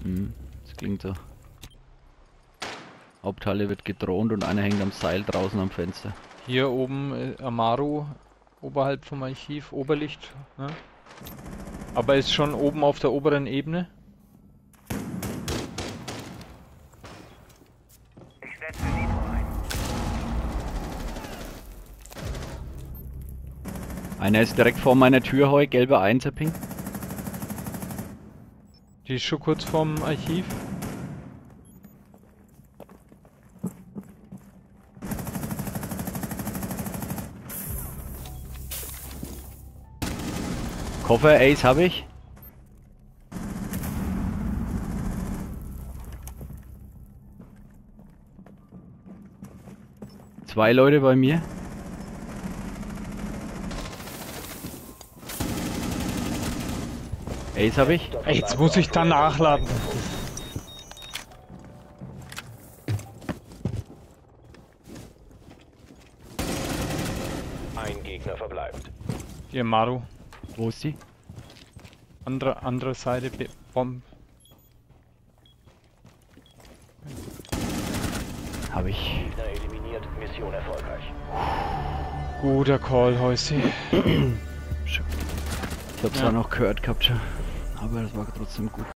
Das klingt so. Haupthalle wird gedroht und einer hängt am Seil draußen am Fenster. Hier oben Amaru, oberhalb vom Archiv, Oberlicht. Ne? Aber ist schon oben auf der oberen Ebene. Ich setze Nitro ein. Einer ist direkt vor meiner Tür, heu, gelber 1er Ping. Die ist schon kurz vorm Archiv. Koffer Ace habe ich. Zwei Leute bei mir. Ace habe ich. Ey, jetzt muss ich da nachladen. Ein Gegner verbleibt. Hier Amaru. Wo ist die? Andere Seite, Bomb. Habe ich. Gegner eliminiert. Mission erfolgreich. Guter Call, Häusi. Ich habe zwar noch gehört gehabt schon, aber das war trotzdem gut.